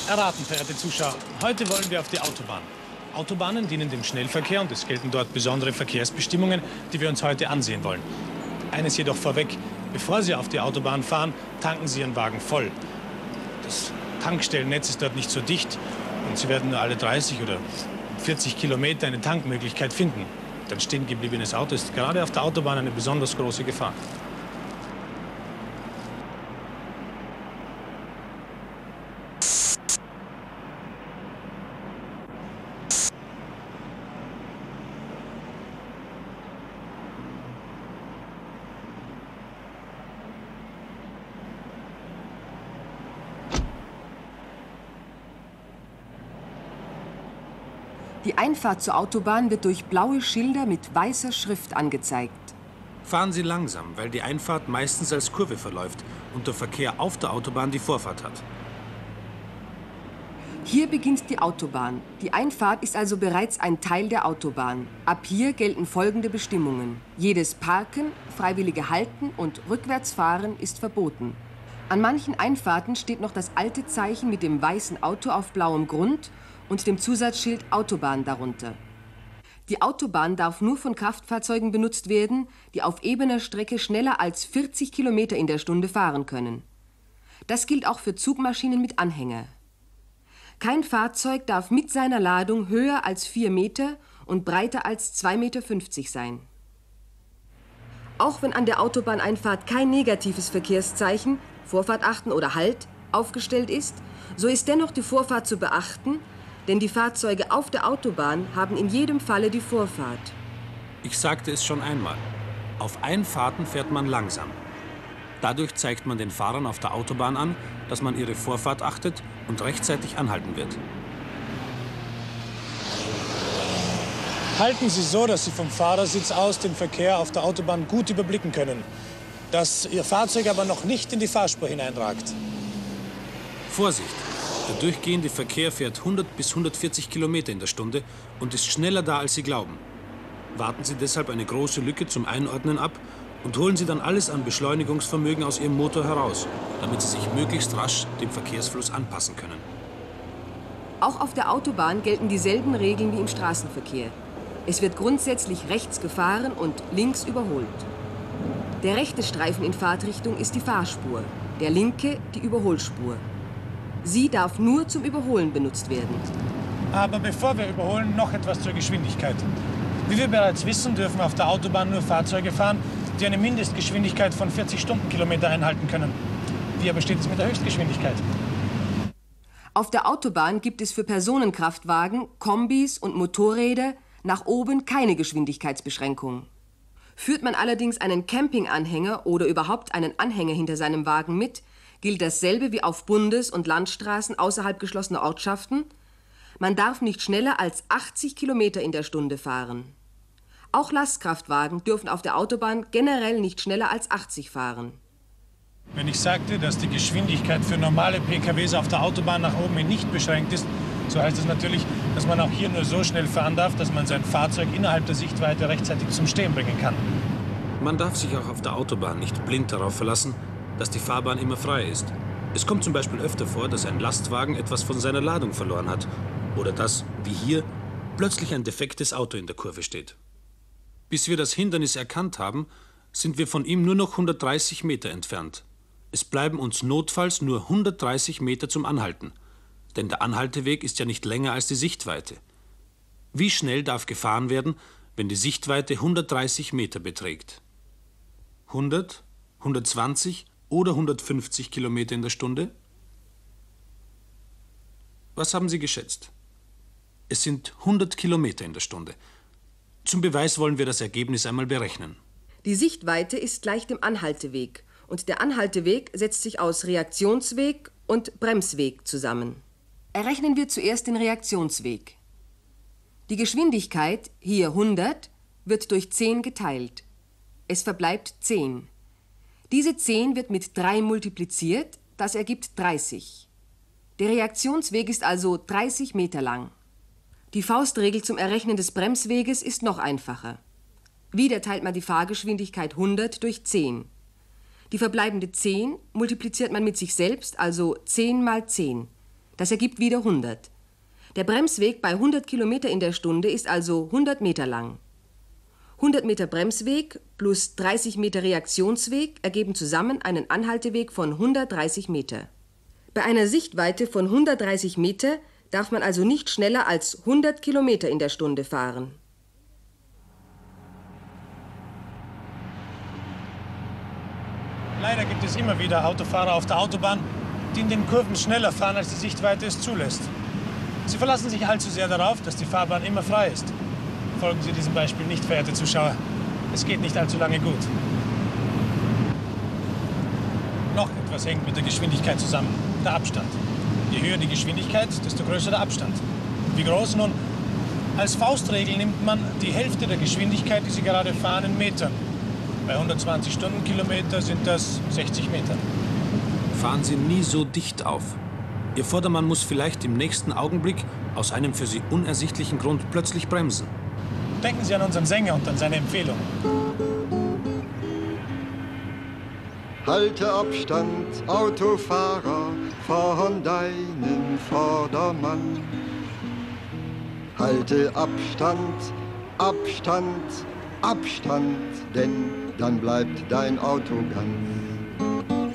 Erraten, verehrte Zuschauer. Heute wollen wir auf die Autobahn. Autobahnen dienen dem Schnellverkehr und es gelten dort besondere Verkehrsbestimmungen, die wir uns heute ansehen wollen. Eines jedoch vorweg: Bevor Sie auf die Autobahn fahren, tanken Sie Ihren Wagen voll. Das Tankstellennetz ist dort nicht so dicht und Sie werden nur alle 30 oder 40 Kilometer eine Tankmöglichkeit finden. Ein stehen gebliebenes Auto ist gerade auf der Autobahn eine besonders große Gefahr. Die Einfahrt zur Autobahn wird durch blaue Schilder mit weißer Schrift angezeigt. Fahren Sie langsam, weil die Einfahrt meistens als Kurve verläuft und der Verkehr auf der Autobahn die Vorfahrt hat. Hier beginnt die Autobahn. Die Einfahrt ist also bereits ein Teil der Autobahn. Ab hier gelten folgende Bestimmungen: Jedes Parken, freiwillige Halten und Rückwärtsfahren ist verboten. An manchen Einfahrten steht noch das alte Zeichen mit dem weißen Auto auf blauem Grund und dem Zusatzschild Autobahn darunter. Die Autobahn darf nur von Kraftfahrzeugen benutzt werden, die auf ebener Strecke schneller als 40 Kilometer in der Stunde fahren können. Das gilt auch für Zugmaschinen mit Anhänger. Kein Fahrzeug darf mit seiner Ladung höher als 4 Meter und breiter als 2,50 Meter sein. Auch wenn an der Autobahneinfahrt kein negatives Verkehrszeichen, Vorfahrt achten oder Halt, aufgestellt ist, so ist dennoch die Vorfahrt zu beachten, denn die Fahrzeuge auf der Autobahn haben in jedem Falle die Vorfahrt. Ich sagte es schon einmal: Auf Einfahrten fährt man langsam. Dadurch zeigt man den Fahrern auf der Autobahn an, dass man ihre Vorfahrt achtet und rechtzeitig anhalten wird. Halten Sie so, dass Sie vom Fahrersitz aus den Verkehr auf der Autobahn gut überblicken können. Dass Ihr Fahrzeug aber noch nicht in die Fahrspur hineinragt. Vorsicht! Der durchgehende Verkehr fährt 100 bis 140 Kilometer in der Stunde und ist schneller da, als Sie glauben. Warten Sie deshalb eine große Lücke zum Einordnen ab und holen Sie dann alles an Beschleunigungsvermögen aus Ihrem Motor heraus, damit Sie sich möglichst rasch dem Verkehrsfluss anpassen können. Auch auf der Autobahn gelten dieselben Regeln wie im Straßenverkehr. Es wird grundsätzlich rechts gefahren und links überholt. Der rechte Streifen in Fahrtrichtung ist die Fahrspur, der linke die Überholspur. Sie darf nur zum Überholen benutzt werden. Aber bevor wir überholen, noch etwas zur Geschwindigkeit. Wie wir bereits wissen, dürfen auf der Autobahn nur Fahrzeuge fahren, die eine Mindestgeschwindigkeit von 40 Stundenkilometer einhalten können. Wie aber steht es mit der Höchstgeschwindigkeit? Auf der Autobahn gibt es für Personenkraftwagen, Kombis und Motorräder nach oben keine Geschwindigkeitsbeschränkung. Führt man allerdings einen Campinganhänger oder überhaupt einen Anhänger hinter seinem Wagen mit, gilt dasselbe wie auf Bundes- und Landstraßen außerhalb geschlossener Ortschaften. Man darf nicht schneller als 80 Kilometer in der Stunde fahren. Auch Lastkraftwagen dürfen auf der Autobahn generell nicht schneller als 80 fahren. Wenn ich sagte, dass die Geschwindigkeit für normale PKWs auf der Autobahn nach oben hin nicht beschränkt ist, so heißt es natürlich, dass man auch hier nur so schnell fahren darf, dass man sein Fahrzeug innerhalb der Sichtweite rechtzeitig zum Stehen bringen kann. Man darf sich auch auf der Autobahn nicht blind darauf verlassen, dass die Fahrbahn immer frei ist. Es kommt zum Beispiel öfter vor, dass ein Lastwagen etwas von seiner Ladung verloren hat oder dass, wie hier, plötzlich ein defektes Auto in der Kurve steht. Bis wir das Hindernis erkannt haben, sind wir von ihm nur noch 130 Meter entfernt. Es bleiben uns notfalls nur 130 Meter zum Anhalten, denn der Anhalteweg ist ja nicht länger als die Sichtweite. Wie schnell darf gefahren werden, wenn die Sichtweite 130 Meter beträgt? 100, 120 oder 150 Kilometer in der Stunde? Was haben Sie geschätzt? Es sind 100 Kilometer in der Stunde. Zum Beweis wollen wir das Ergebnis einmal berechnen. Die Sichtweite ist gleich dem Anhalteweg und der Anhalteweg setzt sich aus Reaktionsweg und Bremsweg zusammen. Errechnen wir zuerst den Reaktionsweg. Die Geschwindigkeit, hier 100, wird durch 10 geteilt. Es verbleibt 10. Diese 10 wird mit 3 multipliziert, das ergibt 30. Der Reaktionsweg ist also 30 Meter lang. Die Faustregel zum Errechnen des Bremsweges ist noch einfacher. Wieder teilt man die Fahrgeschwindigkeit 100 durch 10. Die verbleibende 10 multipliziert man mit sich selbst, also 10 mal 10. Das ergibt wieder 100. Der Bremsweg bei 100 Kilometer in der Stunde ist also 100 Meter lang. 100 Meter Bremsweg plus 30 Meter Reaktionsweg ergeben zusammen einen Anhalteweg von 130 Meter. Bei einer Sichtweite von 130 Meter darf man also nicht schneller als 100 Kilometer in der Stunde fahren. Leider gibt es immer wieder Autofahrer auf der Autobahn, die in den Kurven schneller fahren, als die Sichtweite es zulässt. Sie verlassen sich allzu sehr darauf, dass die Fahrbahn immer frei ist. Folgen Sie diesem Beispiel nicht, verehrte Zuschauer. Es geht nicht allzu lange gut. Noch etwas hängt mit der Geschwindigkeit zusammen, der Abstand. Je höher die Geschwindigkeit, desto größer der Abstand. Wie groß nun? Als Faustregel nimmt man die Hälfte der Geschwindigkeit, die Sie gerade fahren, in Metern. Bei 120 Stundenkilometer sind das 60 Meter. Fahren Sie nie so dicht auf. Ihr Vordermann muss vielleicht im nächsten Augenblick aus einem für Sie unersichtlichen Grund plötzlich bremsen. Denken Sie an unseren Sänger und an seine Empfehlung. Halte Abstand, Autofahrer, von deinem Vordermann. Halte Abstand, Abstand, Abstand, denn dann bleibt dein Auto ganz.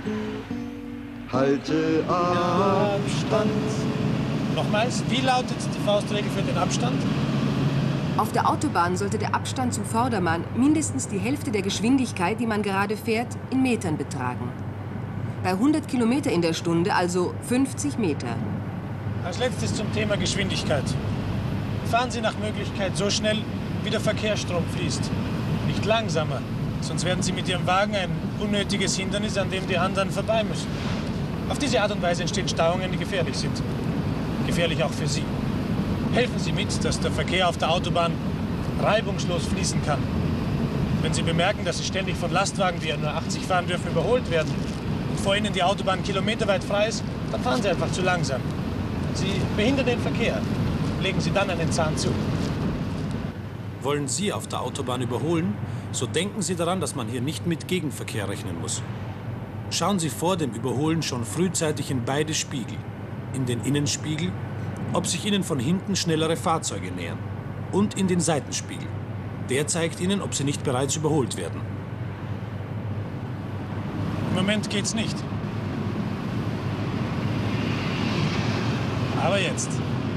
Halte Abstand. Nochmals, wie lautet die Faustregel für den Abstand? Auf der Autobahn sollte der Abstand zum Vordermann mindestens die Hälfte der Geschwindigkeit, die man gerade fährt, in Metern betragen. Bei 100 Kilometer in der Stunde also 50 Meter. Als letztes zum Thema Geschwindigkeit. Fahren Sie nach Möglichkeit so schnell, wie der Verkehrsstrom fließt. Nicht langsamer, sonst werden Sie mit Ihrem Wagen ein unnötiges Hindernis, an dem die anderen vorbei müssen. Auf diese Art und Weise entstehen Stauungen, die gefährlich sind. Gefährlich auch für Sie. Helfen Sie mit, dass der Verkehr auf der Autobahn reibungslos fließen kann. Wenn Sie bemerken, dass Sie ständig von Lastwagen, die ja nur 80 fahren dürfen, überholt werden und vor Ihnen die Autobahn kilometerweit frei ist, dann fahren Sie einfach zu langsam. Sie behindern den Verkehr. Legen Sie dann einen Zahn zu. Wollen Sie auf der Autobahn überholen, so denken Sie daran, dass man hier nicht mit Gegenverkehr rechnen muss. Schauen Sie vor dem Überholen schon frühzeitig in beide Spiegel. In den Innenspiegel, ob sich Ihnen von hinten schnellere Fahrzeuge nähern. Und in den Seitenspiegel. Der zeigt Ihnen, ob Sie nicht bereits überholt werden. Im Moment geht's nicht. Aber jetzt.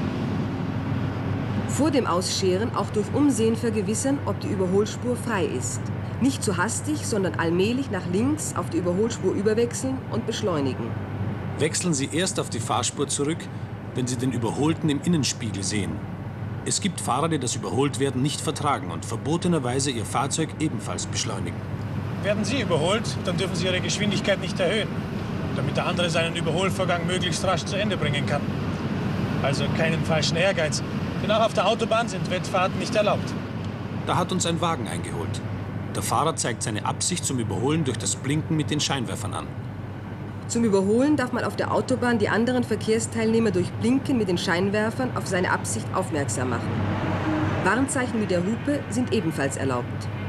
Vor dem Ausscheren auch durch Umsehen vergewissern, ob die Überholspur frei ist. Nicht zu hastig, sondern allmählich nach links auf die Überholspur überwechseln und beschleunigen. Wechseln Sie erst auf die Fahrspur zurück, wenn Sie den Überholten im Innenspiegel sehen. Es gibt Fahrer, die das Überholtwerden nicht vertragen und verbotenerweise ihr Fahrzeug ebenfalls beschleunigen. Werden Sie überholt, dann dürfen Sie Ihre Geschwindigkeit nicht erhöhen, damit der andere seinen Überholvorgang möglichst rasch zu Ende bringen kann. Also keinen falschen Ehrgeiz, denn auch auf der Autobahn sind Wettfahrten nicht erlaubt. Da hat uns ein Wagen eingeholt. Der Fahrer zeigt seine Absicht zum Überholen durch das Blinken mit den Scheinwerfern an. Zum Überholen darf man auf der Autobahn die anderen Verkehrsteilnehmer durch Blinken mit den Scheinwerfern auf seine Absicht aufmerksam machen. Warnzeichen mit der Hupe sind ebenfalls erlaubt.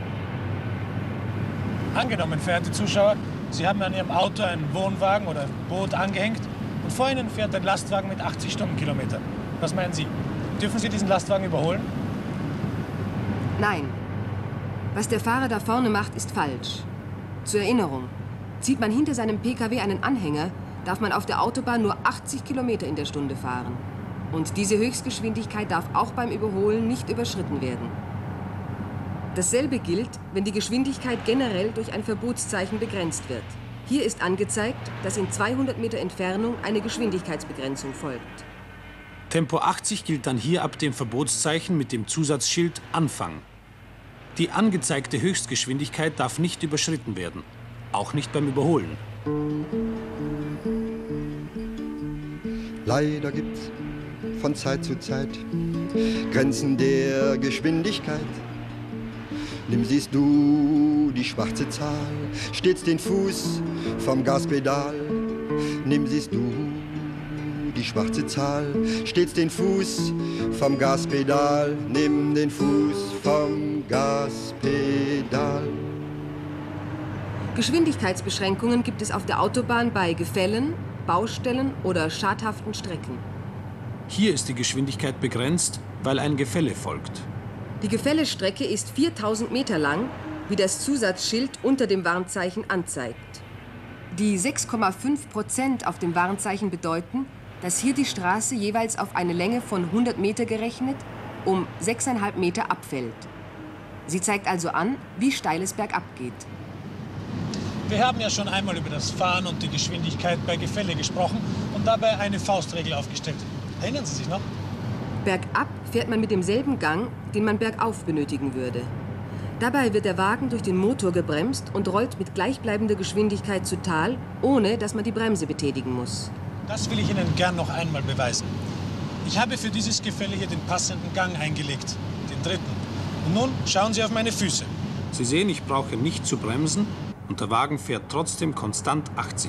Angenommen, verehrte Zuschauer, Sie haben an Ihrem Auto einen Wohnwagen oder Boot angehängt und vor Ihnen fährt ein Lastwagen mit 80 Stundenkilometern. Was meinen Sie? Dürfen Sie diesen Lastwagen überholen? Nein. Was der Fahrer da vorne macht, ist falsch. Zur Erinnerung. Zieht man hinter seinem PKW einen Anhänger, darf man auf der Autobahn nur 80 Kilometer in der Stunde fahren. Und diese Höchstgeschwindigkeit darf auch beim Überholen nicht überschritten werden. Dasselbe gilt, wenn die Geschwindigkeit generell durch ein Verbotszeichen begrenzt wird. Hier ist angezeigt, dass in 200 Meter Entfernung eine Geschwindigkeitsbegrenzung folgt. Tempo 80 gilt dann hier ab dem Verbotszeichen mit dem Zusatzschild Anfang. Die angezeigte Höchstgeschwindigkeit darf nicht überschritten werden. Auch nicht beim Überholen. Leider gibt's von Zeit zu Zeit Grenzen der Geschwindigkeit. Nimm siehst du die schwarze Zahl, stets den Fuß vom Gaspedal. Nimm siehst du die schwarze Zahl, stets den Fuß vom Gaspedal. Nimm den Fuß vom Gaspedal. Geschwindigkeitsbeschränkungen gibt es auf der Autobahn bei Gefällen, Baustellen oder schadhaften Strecken. Hier ist die Geschwindigkeit begrenzt, weil ein Gefälle folgt. Die Gefällestrecke ist 4000 Meter lang, wie das Zusatzschild unter dem Warnzeichen anzeigt. Die 6,5% auf dem Warnzeichen bedeuten, dass hier die Straße jeweils auf eine Länge von 100 Meter gerechnet um 6,5 Meter abfällt. Sie zeigt also an, wie steil es bergab geht. Wir haben ja schon einmal über das Fahren und die Geschwindigkeit bei Gefälle gesprochen und dabei eine Faustregel aufgestellt. Erinnern Sie sich noch? Bergab fährt man mit demselben Gang, den man bergauf benötigen würde. Dabei wird der Wagen durch den Motor gebremst und rollt mit gleichbleibender Geschwindigkeit zu Tal, ohne dass man die Bremse betätigen muss. Das will ich Ihnen gern noch einmal beweisen. Ich habe für dieses Gefälle hier den passenden Gang eingelegt, den dritten. Und nun schauen Sie auf meine Füße. Sie sehen, ich brauche nicht zu bremsen und der Wagen fährt trotzdem konstant 80.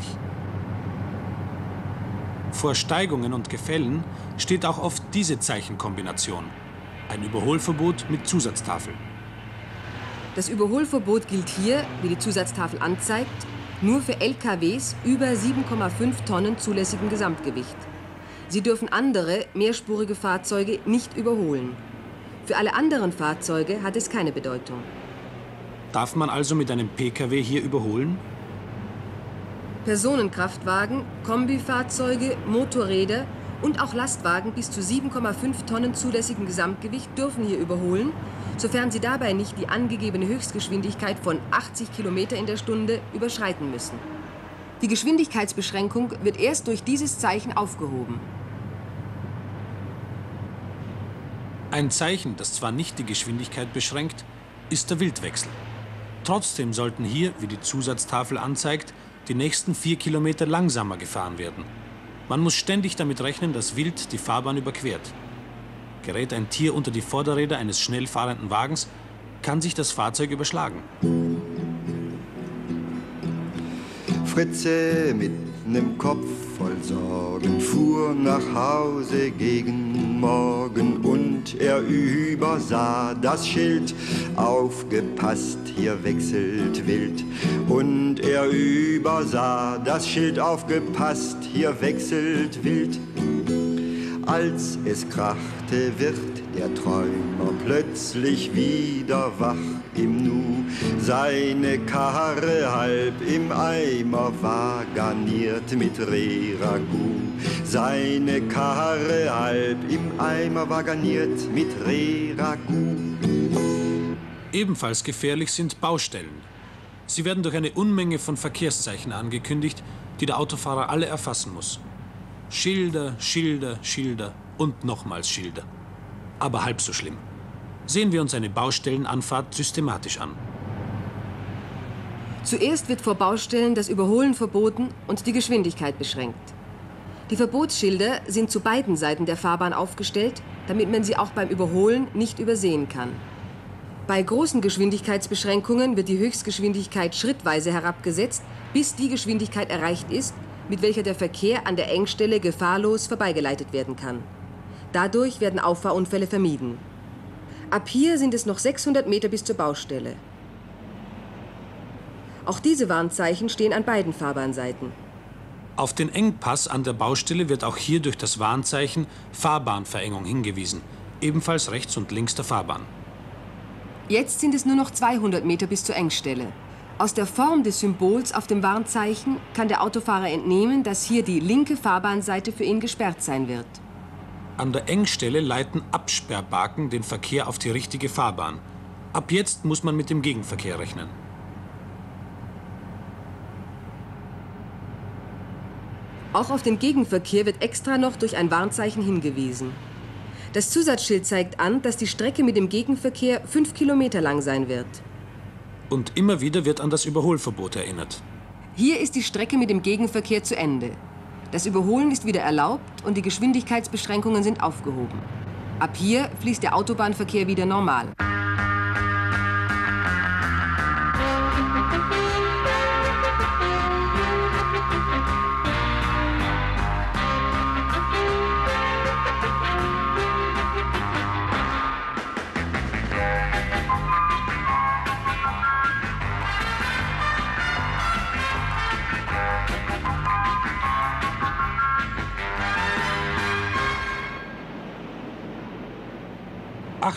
Vor Steigungen und Gefällen steht auch oft diese Zeichenkombination. Ein Überholverbot mit Zusatztafel. Das Überholverbot gilt hier, wie die Zusatztafel anzeigt, nur für LKWs über 7,5 Tonnen zulässigen Gesamtgewicht. Sie dürfen andere, mehrspurige Fahrzeuge nicht überholen. Für alle anderen Fahrzeuge hat es keine Bedeutung. Darf man also mit einem Pkw hier überholen? Personenkraftwagen, Kombifahrzeuge, Motorräder und auch Lastwagen bis zu 7,5 Tonnen zulässigem Gesamtgewicht dürfen hier überholen, sofern sie dabei nicht die angegebene Höchstgeschwindigkeit von 80 Kilometer in der Stunde überschreiten müssen. Die Geschwindigkeitsbeschränkung wird erst durch dieses Zeichen aufgehoben. Ein Zeichen, das zwar nicht die Geschwindigkeit beschränkt, ist der Wildwechsel. Trotzdem sollten hier, wie die Zusatztafel anzeigt, die nächsten 4 Kilometer langsamer gefahren werden. Man muss ständig damit rechnen, dass Wild die Fahrbahn überquert. Gerät ein Tier unter die Vorderräder eines schnell fahrenden Wagens, kann sich das Fahrzeug überschlagen. Fritze mit nem Kopf voll Sorgen fuhr nach Hause gegen Morgen und er übersah das Schild. Aufgepasst, hier wechselt wild. Und er übersah das Schild. Aufgepasst, hier wechselt wild. Als es krachte, wird der Träumer plötzlich wieder wach im Nu. Seine Karre halb im Eimer war garniert mit Rehragout. Seine Karre halb im Eimer war garniert mit Rehragout. Ebenfalls gefährlich sind Baustellen. Sie werden durch eine Unmenge von Verkehrszeichen angekündigt, die der Autofahrer alle erfassen muss. Schilder, Schilder, Schilder und nochmals Schilder. Aber halb so schlimm. Sehen wir uns eine Baustellenanfahrt systematisch an. Zuerst wird vor Baustellen das Überholen verboten und die Geschwindigkeit beschränkt. Die Verbotsschilder sind zu beiden Seiten der Fahrbahn aufgestellt, damit man sie auch beim Überholen nicht übersehen kann. Bei großen Geschwindigkeitsbeschränkungen wird die Höchstgeschwindigkeit schrittweise herabgesetzt, bis die Geschwindigkeit erreicht ist, mit welcher der Verkehr an der Engstelle gefahrlos vorbeigeleitet werden kann. Dadurch werden Auffahrunfälle vermieden. Ab hier sind es noch 600 Meter bis zur Baustelle. Auch diese Warnzeichen stehen an beiden Fahrbahnseiten. Auf den Engpass an der Baustelle wird auch hier durch das Warnzeichen Fahrbahnverengung hingewiesen, ebenfalls rechts und links der Fahrbahn. Jetzt sind es nur noch 200 Meter bis zur Engstelle. Aus der Form des Symbols auf dem Warnzeichen kann der Autofahrer entnehmen, dass hier die linke Fahrbahnseite für ihn gesperrt sein wird. An der Engstelle leiten Absperrbaken den Verkehr auf die richtige Fahrbahn. Ab jetzt muss man mit dem Gegenverkehr rechnen. Auch auf den Gegenverkehr wird extra noch durch ein Warnzeichen hingewiesen. Das Zusatzschild zeigt an, dass die Strecke mit dem Gegenverkehr 5 Kilometer lang sein wird. Und immer wieder wird an das Überholverbot erinnert. Hier ist die Strecke mit dem Gegenverkehr zu Ende. Das Überholen ist wieder erlaubt und die Geschwindigkeitsbeschränkungen sind aufgehoben. Ab hier fließt der Autobahnverkehr wieder normal.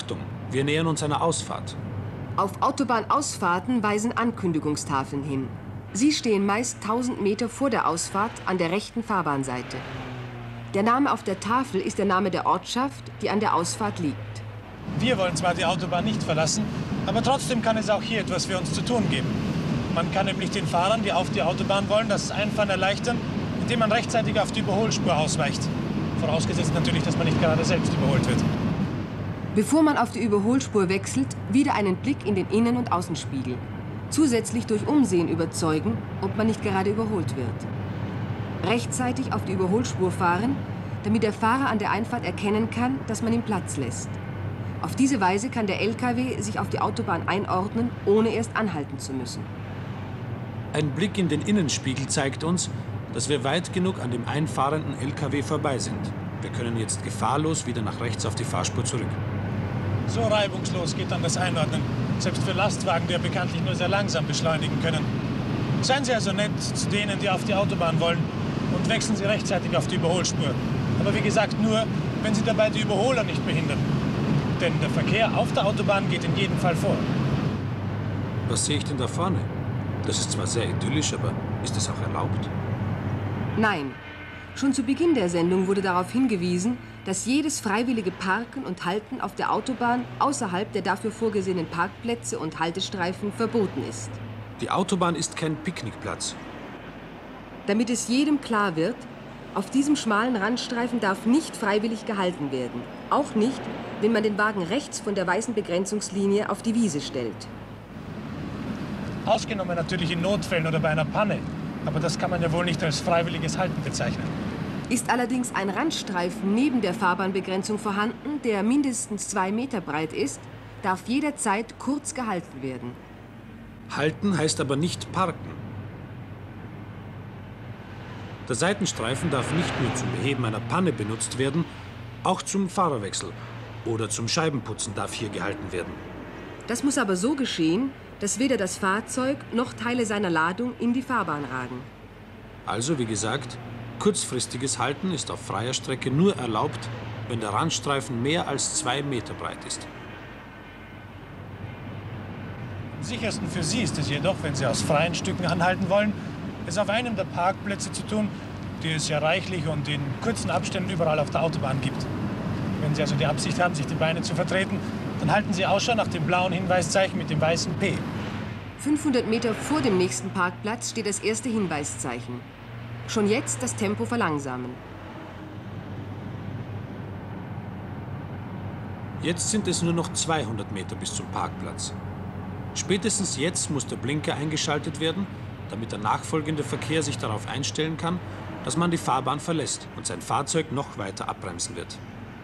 Achtung, wir nähern uns einer Ausfahrt. Auf Autobahnausfahrten weisen Ankündigungstafeln hin. Sie stehen meist 1000 Meter vor der Ausfahrt an der rechten Fahrbahnseite. Der Name auf der Tafel ist der Name der Ortschaft, die an der Ausfahrt liegt. Wir wollen zwar die Autobahn nicht verlassen, aber trotzdem kann es auch hier etwas für uns zu tun geben. Man kann nämlich den Fahrern, die auf die Autobahn wollen, das Einfahren erleichtern, indem man rechtzeitig auf die Überholspur ausweicht. Vorausgesetzt natürlich, dass man nicht gerade selbst überholt wird. Bevor man auf die Überholspur wechselt, wieder einen Blick in den Innen- und Außenspiegel. Zusätzlich durch Umsehen überzeugen, ob man nicht gerade überholt wird. Rechtzeitig auf die Überholspur fahren, damit der Fahrer an der Einfahrt erkennen kann, dass man ihm Platz lässt. Auf diese Weise kann der LKW sich auf die Autobahn einordnen, ohne erst anhalten zu müssen. Ein Blick in den Innenspiegel zeigt uns, dass wir weit genug an dem einfahrenden LKW vorbei sind. Wir können jetzt gefahrlos wieder nach rechts auf die Fahrspur zurück. So reibungslos geht dann das Einordnen, selbst für Lastwagen, die ja bekanntlich nur sehr langsam beschleunigen können. Seien Sie also nett zu denen, die auf die Autobahn wollen, und wechseln Sie rechtzeitig auf die Überholspur. Aber wie gesagt, nur, wenn Sie dabei die Überholer nicht behindern. Denn der Verkehr auf der Autobahn geht in jedem Fall vor. Was sehe ich denn da vorne? Das ist zwar sehr idyllisch, aber ist es auch erlaubt? Nein. Schon zu Beginn der Sendung wurde darauf hingewiesen, dass jedes freiwillige Parken und Halten auf der Autobahn außerhalb der dafür vorgesehenen Parkplätze und Haltestreifen verboten ist. Die Autobahn ist kein Picknickplatz. Damit es jedem klar wird, auf diesem schmalen Randstreifen darf nicht freiwillig gehalten werden. Auch nicht, wenn man den Wagen rechts von der weißen Begrenzungslinie auf die Wiese stellt. Ausgenommen natürlich in Notfällen oder bei einer Panne. Aber das kann man ja wohl nicht als freiwilliges Halten bezeichnen. Ist allerdings ein Randstreifen neben der Fahrbahnbegrenzung vorhanden, der mindestens 2 Meter breit ist, darf jederzeit kurz gehalten werden. Halten heißt aber nicht parken. Der Seitenstreifen darf nicht nur zum Beheben einer Panne benutzt werden, auch zum Fahrerwechsel oder zum Scheibenputzen darf hier gehalten werden. Das muss aber so geschehen, dass weder das Fahrzeug noch Teile seiner Ladung in die Fahrbahn ragen. Also, wie gesagt, kurzfristiges Halten ist auf freier Strecke nur erlaubt, wenn der Randstreifen mehr als 2 Meter breit ist. Am sichersten für Sie ist es jedoch, wenn Sie aus freien Stücken anhalten wollen, es auf einem der Parkplätze zu tun, die es ja reichlich und in kurzen Abständen überall auf der Autobahn gibt. Wenn Sie also die Absicht haben, sich die Beine zu vertreten, dann halten Sie Ausschau nach dem blauen Hinweiszeichen mit dem weißen P. 500 Meter vor dem nächsten Parkplatz steht das erste Hinweiszeichen. Schon jetzt das Tempo verlangsamen. Jetzt sind es nur noch 200 Meter bis zum Parkplatz. Spätestens jetzt muss der Blinker eingeschaltet werden, damit der nachfolgende Verkehr sich darauf einstellen kann, dass man die Fahrbahn verlässt und sein Fahrzeug noch weiter abbremsen wird.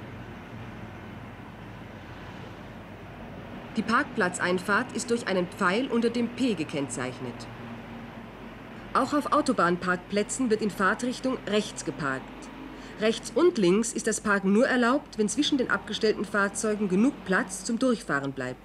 Die Parkplatzeinfahrt ist durch einen Pfeil unter dem P gekennzeichnet. Auch auf Autobahnparkplätzen wird in Fahrtrichtung rechts geparkt. Rechts und links ist das Parken nur erlaubt, wenn zwischen den abgestellten Fahrzeugen genug Platz zum Durchfahren bleibt.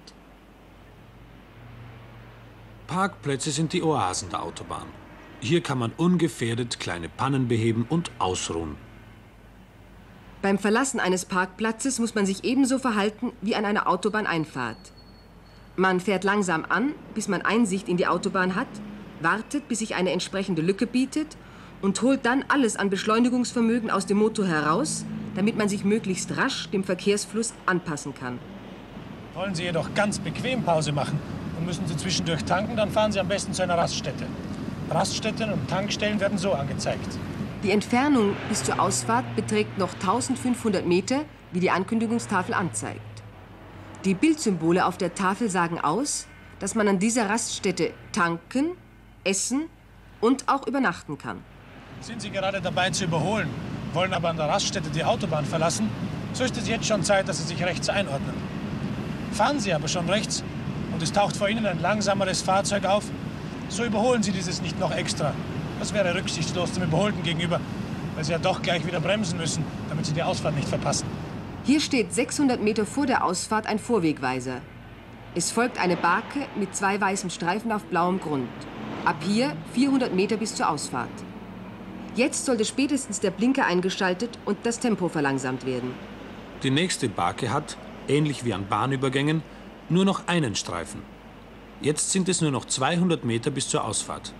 Parkplätze sind die Oasen der Autobahn. Hier kann man ungefährdet kleine Pannen beheben und ausruhen. Beim Verlassen eines Parkplatzes muss man sich ebenso verhalten wie an einer Autobahneinfahrt. Man fährt langsam an, bis man Einsicht in die Autobahn hat, wartet, bis sich eine entsprechende Lücke bietet und holt dann alles an Beschleunigungsvermögen aus dem Motor heraus, damit man sich möglichst rasch dem Verkehrsfluss anpassen kann. Wollen Sie jedoch ganz bequem Pause machen und müssen Sie zwischendurch tanken, dann fahren Sie am besten zu einer Raststätte. Raststätten und Tankstellen werden so angezeigt. Die Entfernung bis zur Ausfahrt beträgt noch 1500 Meter, wie die Ankündigungstafel anzeigt. Die Bildsymbole auf der Tafel sagen aus, dass man an dieser Raststätte tanken, essen und auch übernachten kann. Sind Sie gerade dabei zu überholen, wollen aber an der Raststätte die Autobahn verlassen, so ist es jetzt schon Zeit, dass Sie sich rechts einordnen. Fahren Sie aber schon rechts und es taucht vor Ihnen ein langsameres Fahrzeug auf, so überholen Sie dieses nicht noch extra. Das wäre rücksichtslos dem Überholten gegenüber, weil Sie ja doch gleich wieder bremsen müssen, damit Sie die Ausfahrt nicht verpassen. Hier steht 600 Meter vor der Ausfahrt ein Vorwegweiser. Es folgt eine Barke mit 2 weißen Streifen auf blauem Grund. Ab hier 400 Meter bis zur Ausfahrt. Jetzt sollte spätestens der Blinker eingeschaltet und das Tempo verlangsamt werden. Die nächste Barke hat, ähnlich wie an Bahnübergängen, nur noch einen Streifen. Jetzt sind es nur noch 200 Meter bis zur Ausfahrt.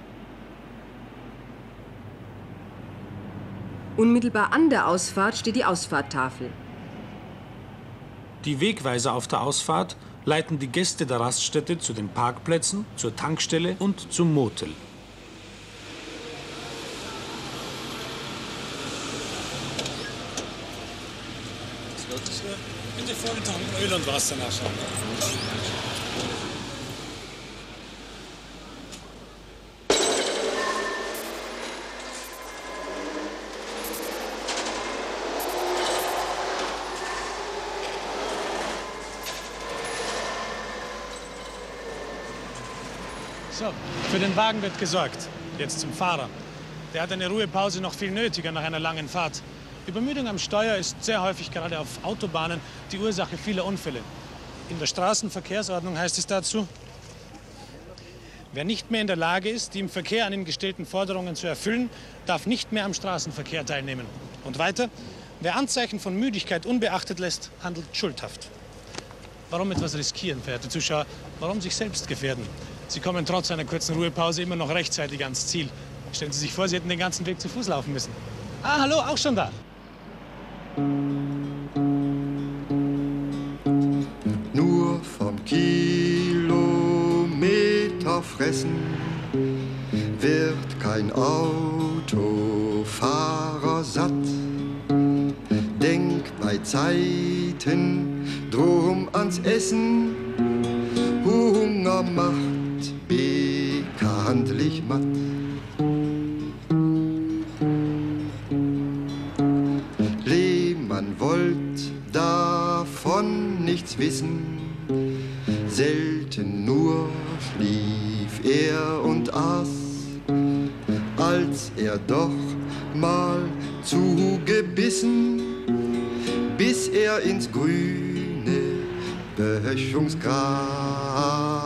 Unmittelbar an der Ausfahrt steht die Ausfahrttafel. Die Wegweiser auf der Ausfahrt leiten die Gäste der Raststätte zu den Parkplätzen, zur Tankstelle und zum Motel. Bitte vorgetankt Öl und Wasser nachschauen. So, für den Wagen wird gesorgt. Jetzt zum Fahrer. Der hat eine Ruhepause noch viel nötiger nach einer langen Fahrt. Übermüdung am Steuer ist sehr häufig gerade auf Autobahnen die Ursache vieler Unfälle. In der Straßenverkehrsordnung heißt es dazu: Wer nicht mehr in der Lage ist, die im Verkehr an ihn gestellten Forderungen zu erfüllen, darf nicht mehr am Straßenverkehr teilnehmen. Und weiter: Wer Anzeichen von Müdigkeit unbeachtet lässt, handelt schuldhaft. Warum etwas riskieren, verehrte Zuschauer? Warum sich selbst gefährden? Sie kommen trotz einer kurzen Ruhepause immer noch rechtzeitig ans Ziel. Stellen Sie sich vor, Sie hätten den ganzen Weg zu Fuß laufen müssen. Ah, hallo, auch schon da. Nur vom Kilometer fressen wird kein Autofahrer satt. Denk bei Zeiten drum ans Essen, Hunger macht bekanntlich matt. Lehmann wollt davon nichts wissen, selten nur schlief er und aß, als er doch mal zugebissen, bis er ins grüne Böschungsgras.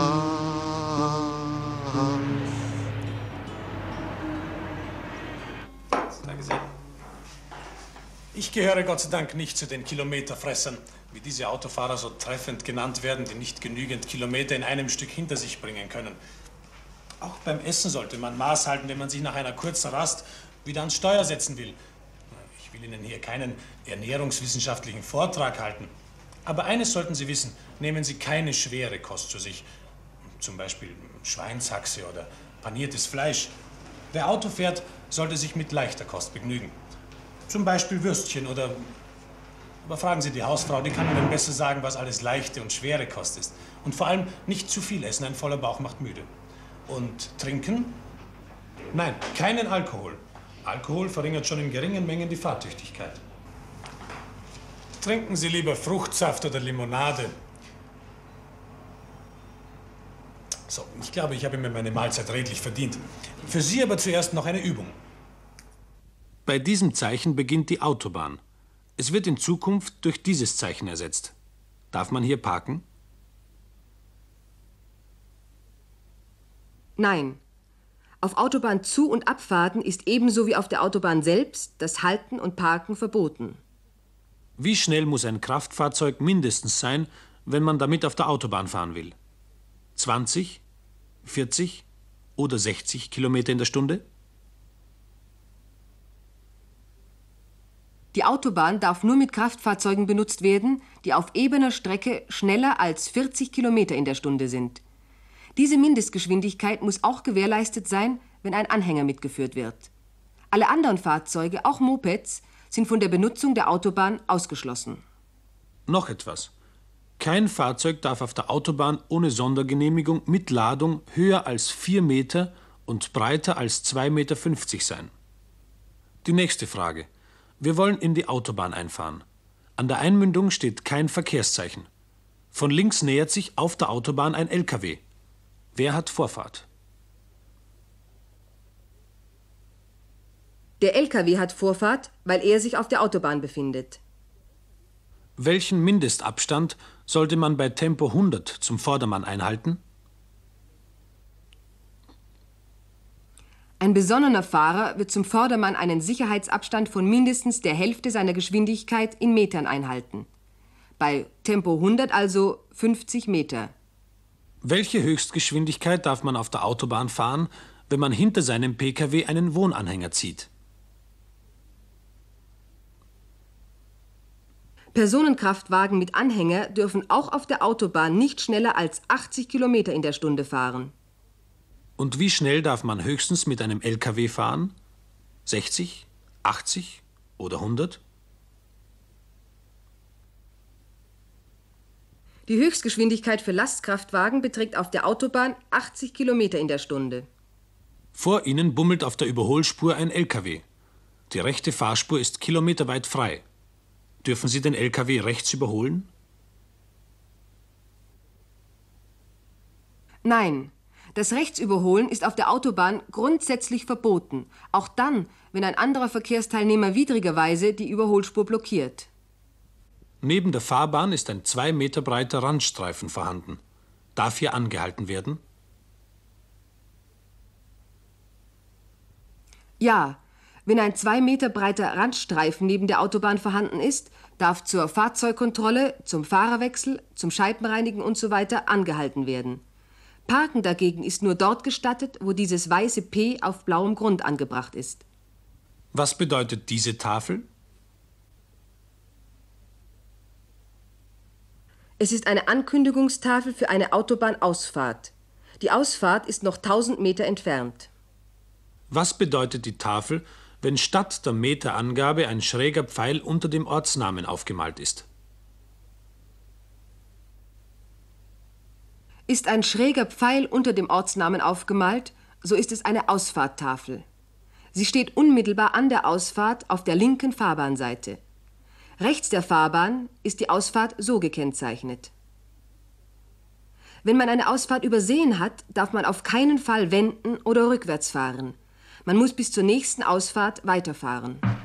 Danke sehr. Ich gehöre Gott sei Dank nicht zu den Kilometerfressern, wie diese Autofahrer so treffend genannt werden, die nicht genügend Kilometer in einem Stück hinter sich bringen können. Auch beim Essen sollte man Maß halten, wenn man sich nach einer kurzen Rast wieder ans Steuer setzen will. Ich will Ihnen hier keinen ernährungswissenschaftlichen Vortrag halten. Aber eines sollten Sie wissen: Nehmen Sie keine schwere Kost zu sich. Zum Beispiel Schweinshaxe oder paniertes Fleisch. Wer Auto fährt, sollte sich mit leichter Kost begnügen. Zum Beispiel Würstchen oder... Aber fragen Sie die Hausfrau, die kann Ihnen besser sagen, was alles leichte und schwere Kost ist. Und vor allem nicht zu viel essen, ein voller Bauch macht müde. Und trinken? Nein, keinen Alkohol. Alkohol verringert schon in geringen Mengen die Fahrtüchtigkeit. Trinken Sie lieber Fruchtsaft oder Limonade. So, ich glaube, ich habe mir meine Mahlzeit redlich verdient. Für Sie aber zuerst noch eine Übung. Bei diesem Zeichen beginnt die Autobahn. Es wird in Zukunft durch dieses Zeichen ersetzt. Darf man hier parken? Nein. Auf Autobahnzu- und Abfahrten ist ebenso wie auf der Autobahn selbst das Halten und Parken verboten. Wie schnell muss ein Kraftfahrzeug mindestens sein, wenn man damit auf der Autobahn fahren will? 20, 40 oder 60 Kilometer in der Stunde? Die Autobahn darf nur mit Kraftfahrzeugen benutzt werden, die auf ebener Strecke schneller als 40 Kilometer in der Stunde sind. Diese Mindestgeschwindigkeit muss auch gewährleistet sein, wenn ein Anhänger mitgeführt wird. Alle anderen Fahrzeuge, auch Mopeds, sind von der Benutzung der Autobahn ausgeschlossen. Noch etwas. Kein Fahrzeug darf auf der Autobahn ohne Sondergenehmigung mit Ladung höher als 4 Meter und breiter als 2,50 Meter sein. Die nächste Frage. Wir wollen in die Autobahn einfahren. An der Einmündung steht kein Verkehrszeichen. Von links nähert sich auf der Autobahn ein LKW. Wer hat Vorfahrt? Der LKW hat Vorfahrt, weil er sich auf der Autobahn befindet. Welchen Mindestabstand sollte man bei Tempo 100 zum Vordermann einhalten? Ein besonnener Fahrer wird zum Vordermann einen Sicherheitsabstand von mindestens der Hälfte seiner Geschwindigkeit in Metern einhalten. Bei Tempo 100 also 50 Meter. Welche Höchstgeschwindigkeit darf man auf der Autobahn fahren, wenn man hinter seinem Pkw einen Wohnanhänger zieht? Personenkraftwagen mit Anhänger dürfen auch auf der Autobahn nicht schneller als 80 Kilometer in der Stunde fahren. Und wie schnell darf man höchstens mit einem Lkw fahren? 60, 80 oder 100? Die Höchstgeschwindigkeit für Lastkraftwagen beträgt auf der Autobahn 80 Kilometer in der Stunde. Vor ihnen bummelt auf der Überholspur ein Lkw. Die rechte Fahrspur ist kilometerweit frei. Dürfen Sie den Lkw rechts überholen? Nein, das Rechtsüberholen ist auf der Autobahn grundsätzlich verboten, auch dann, wenn ein anderer Verkehrsteilnehmer widrigerweise die Überholspur blockiert. Neben der Fahrbahn ist ein 2 Meter breiter Randstreifen vorhanden. Darf hier angehalten werden? Ja, wenn ein 2 Meter breiter Randstreifen neben der Autobahn vorhanden ist, darf zur Fahrzeugkontrolle, zum Fahrerwechsel, zum Scheibenreinigen usw. angehalten werden. Parken dagegen ist nur dort gestattet, wo dieses weiße P auf blauem Grund angebracht ist. Was bedeutet diese Tafel? Es ist eine Ankündigungstafel für eine Autobahnausfahrt. Die Ausfahrt ist noch 1000 Meter entfernt. Was bedeutet die Tafel, wenn statt der Meterangabe ein schräger Pfeil unter dem Ortsnamen aufgemalt ist? Ist ein schräger Pfeil unter dem Ortsnamen aufgemalt, so ist es eine Ausfahrttafel. Sie steht unmittelbar an der Ausfahrt auf der linken Fahrbahnseite. Rechts der Fahrbahn ist die Ausfahrt so gekennzeichnet. Wenn man eine Ausfahrt übersehen hat, darf man auf keinen Fall wenden oder rückwärts fahren. Man muss bis zur nächsten Ausfahrt weiterfahren.